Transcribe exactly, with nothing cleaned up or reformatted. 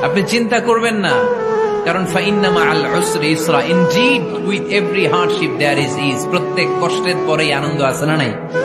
আপনি চিন্তা করবেন না, কারণ ফাইন্না মাআল উসরি ইসরা, indeed with every hardship there is is. প্রত্যেক কষ্টের পরেই আনন্দ আছে না নাই?